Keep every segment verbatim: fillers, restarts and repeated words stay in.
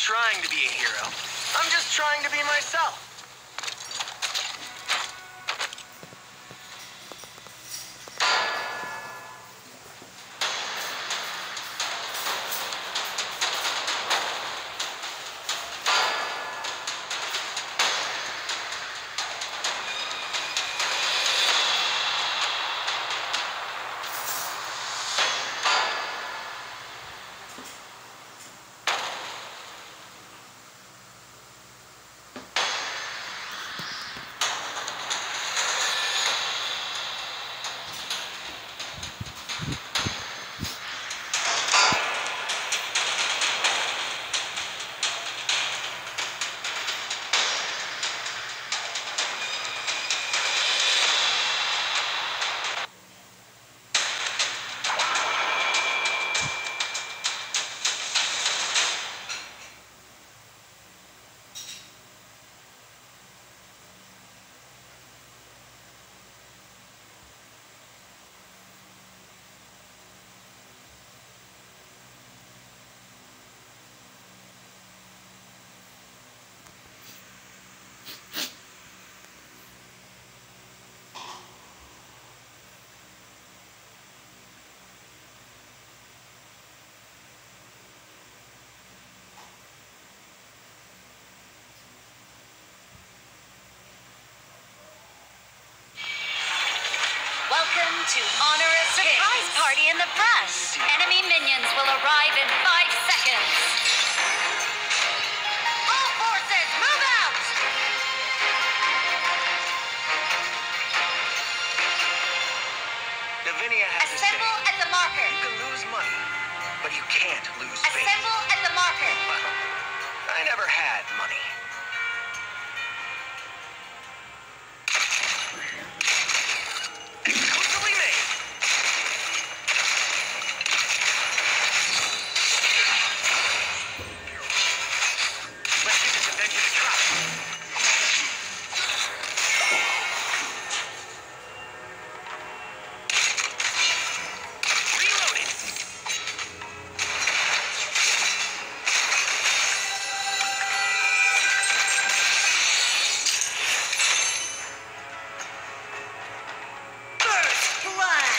trying to be a hero. I'm just trying to be myself. Welcome to Honor a Surprise Party in the Brush. Enemy minions will arrive in five seconds. All forces, move out! Davinia has Assemble a saying. at the marker. You can lose money, but you can't lose faith. Assemble at the marker. Well, I never had money. Exclusively made. Let's get this invention to try. Reloading. First blood.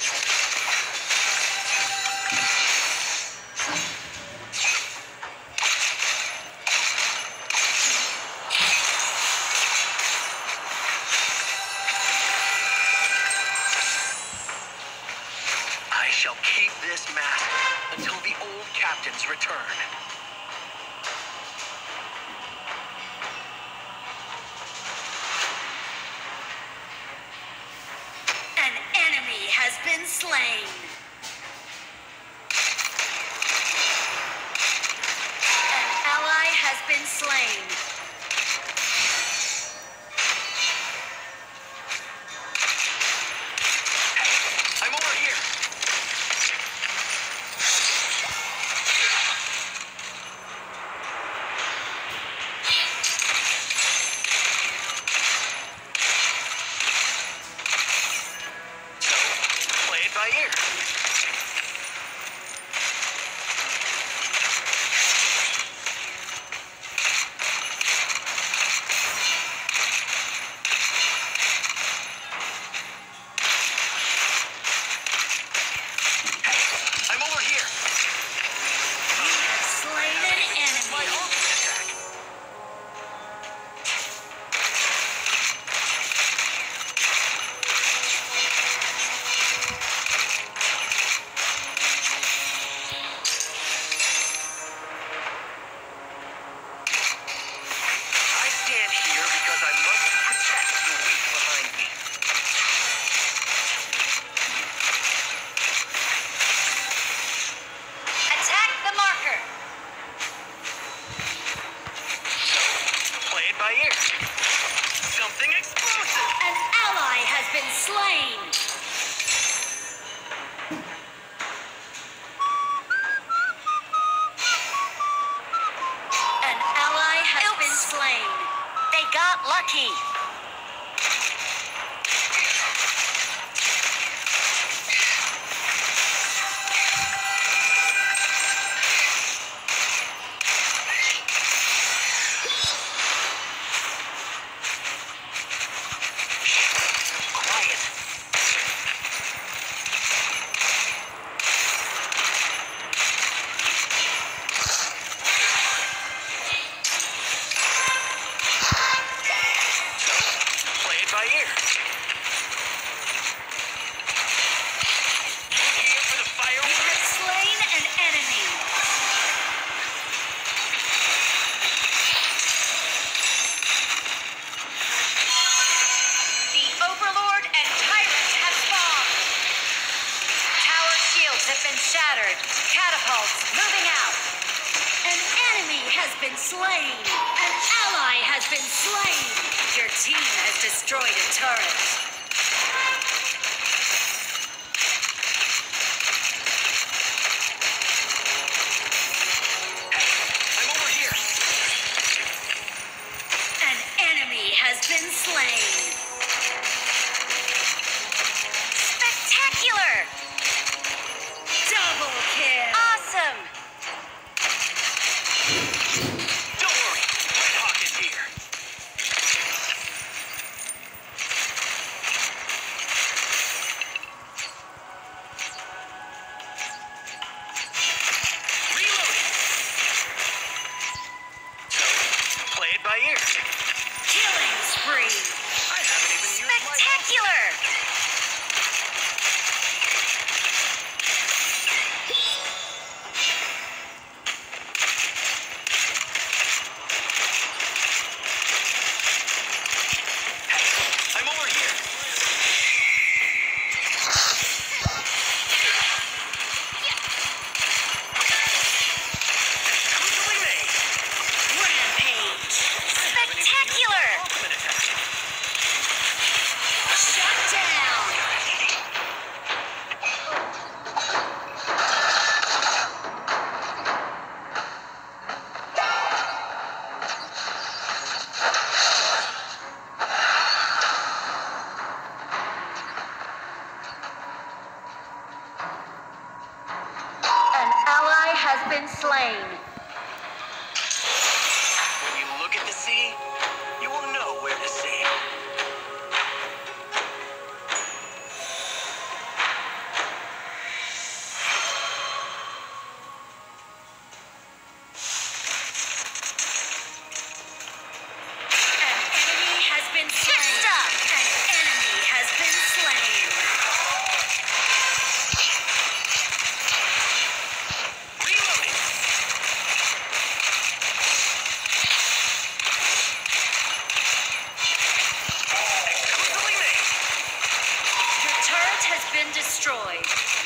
I shall keep this mask until the old captains return. An enemy has been slain. An ally has been slain. I'm over here. So, play it by ear. I'm over here. Slain an My enemy. ultimate attack. I stand here because I must protect the weak behind me. Attack the marker. Play it by ear. Something explosive. An ally has been slain. An ally has been slain. They got lucky. has been slain. An ally has been slain. Your team has destroyed a turret. I'm over here. An enemy has been slain. Spectacular! Double kill! Awesome! Don't worry, Red Hawk is here. Reloading. So, play it by ear. Killing spree! I haven't even used my... Spectacular! I'm over here. Exclusively made. Rampage! Spectacular! Ultimate attack. Shut down! An ally has been slain. When you look at the sea, you will know where to sail. An enemy has been slain. An enemy has been slain. Reloading. Exclusively made. Your turret has been destroyed.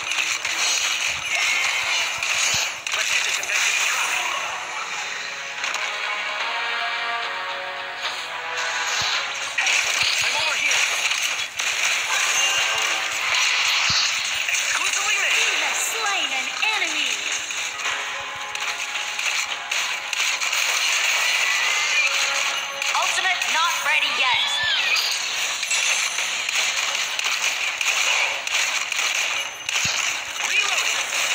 Let's get this invention to try. I'm over here. Exclusively You made. have slain an enemy. Ultimate not ready yet. Reloading.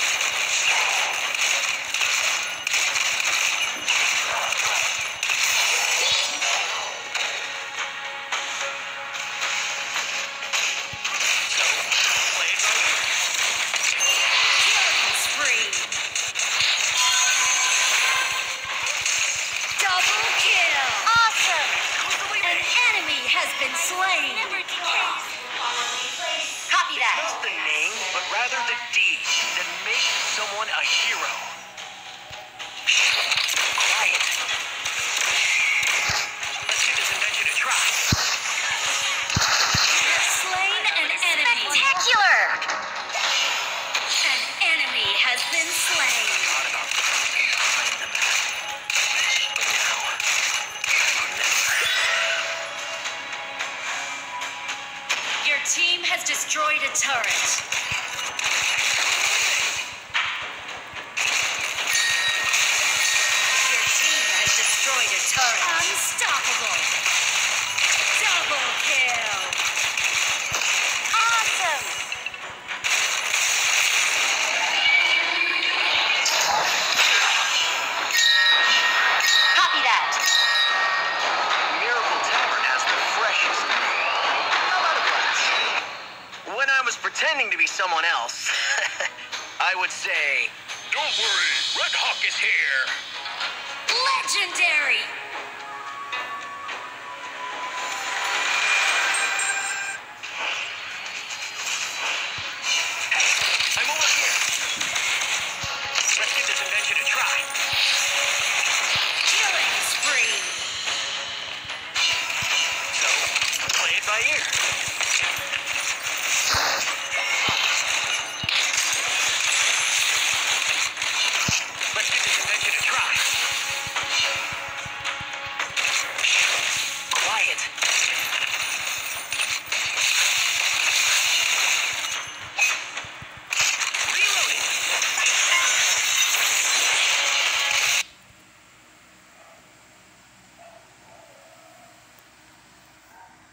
So, play it by ear. Killing spree. Double kill. Awesome. Exclusively An made. enemy has been slain. Copy that. Not the name, but rather the deed that makes someone a hero. Quiet. Let's give this invention a try. You have slain an enemy. Spectacular. An enemy has been slain. Thought about something behind the mask. But now, I remember. Your team has destroyed a turret. Your team has destroyed a turret. Unstoppable. Double kill. Awesome. Copy that. Miracle Tavern has the freshest meat. How about a glass? When I was pretending to be someone else, I would say, "Don't worry, Red Hawk is here." Legendary.